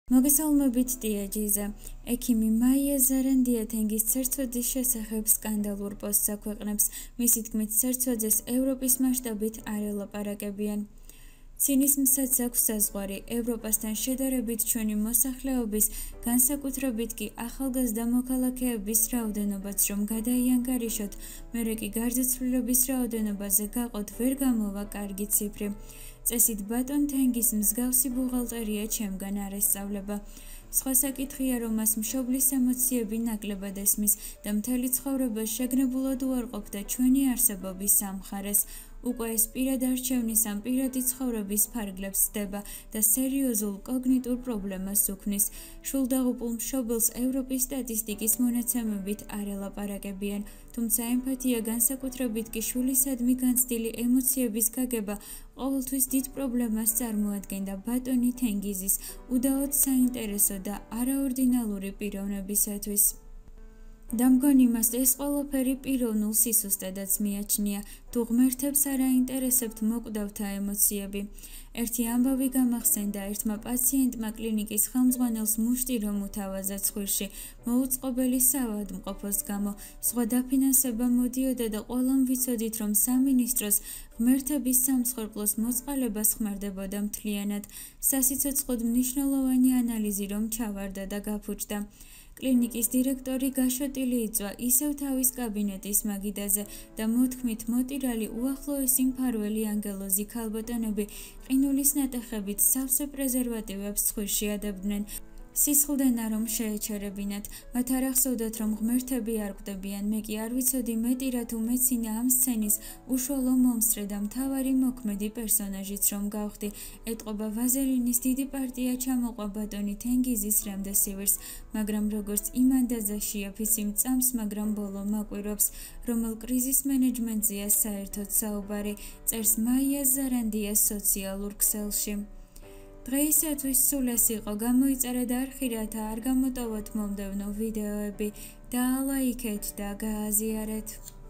მოგესალმებით დიაჯიზა. ექიმი მაია ზარანდია თენგის ცერცვაძის შესახებ სკანდალურ პოსტს აქვეყნებს. მისი თქმით, ცერცვაძეს ევროპის მასშტაბით არ ელაპარაკებიან. ცინიზმსაც აქვს საზღვარი. ევროპასთან შედარებით ჩვენი მოსახლეობის, განსაკუთრებით კი ახალგაზრდა მოქალაქეების რაოდენობაც რომ გადაიანგარიშოთ, მერე კი გარდაცვლილების რაოდენობაზე გაყოთ ვერ გამოვა კარგი ციფრი. წესით ბატონ თენგის მსგავსი ბუღალტერია ჩემგან არ ესწავლება. სხვა საკითხია, რომ მას მშობლის ემოციები ნაკლებად ესმის და მთელი ცხოვრება შეგნებულად უარყოფდა ჩვენი არსებობის სამხარეს. უკვე ეს პირად არჩევნის ან პირადი ცხოვრების ფარგლებს სდება და სერიოზულ კოგნიტურ პრობლემას უქმნის. შულდაღუპულ მშობელს ევროპის სტატისტიკის მონაცემებით არ ელაპარაკებიან, თუმცა ემპათია, განსაკუთრებით კი შვილისადმი განცდილი ემოციების გაგება ყოველთვის დიდ პრობლემას წარმოადგენდა ბატონი თენგიზის უდაოდ საინტერესო და არაორდინალური პიროვნებისათვის. და მგონი მას ეს ყველაფერი პიროვნულ სისუსტედაც მიაჩნია, თუ ღმერთებს არ აინტერესებთ მოკვდავთა ემოციები. ერთი ამბავი გამახსენდა ერთმა პაციენტმა კლინიკის ხელმძღვანელს მუშტი რომ უთავაზა ცხვირში მოუწყობელი საავადმყოფოს გამო. სხვა დაფინანსება მოდიოდა და ყველამ ვიცოდით, რომ სამინისტროს ღმერთების სამსხვერპლოს მოწყალებას ხმარდებოდა მთლიანად. სასიცოცხლოდ მნიშვნელოვანი ანალიზი რომ ჩავარდა და გაფუჭდა. კლინიკის დირექტორი გაშოტილი იწვა ისევ თავის კაბინეტის მაგიდაზე და მოთქმით მოტირალი უახლოესი მფარველი ანგელოზი ქალბატონები ყინულის ნატეხებით სავსე პრეზერვატივებს ცხვირში ადებდნენ. სისხლდენა რომ შეეჩერებინათ, მათ არ ახსოვდათ რომ ღმერთები არ კვდებიან. მე კი არ ვიცოდი მეტი რა თუ მეცინა ამ სცენის უშუალო მომსწრე და მთავარი მოქმედი პერსონაჟიც რომ გავხდი. ეტყობა ვაზელინის დიდი პარტია ჩამოყვა ბატონი თენგიზის რემდესივირს, მაგრამ როგორც იმანდაზაშია ფიცი მწამს, მაგრამ ბოლო მაკვირვებს. რომელ კრიზის მენეჯმენტზეა საერთოდ საუბარი, წერს მაია ზარანდია სოციალურ ქსელში. დღეისათვის სულ ეს იყო. გამოიწერა და არ ხირათ, არ გამოტოვოთ მომდევნო ვიდეოები. დაალაიქეთ და გააზიარეთ.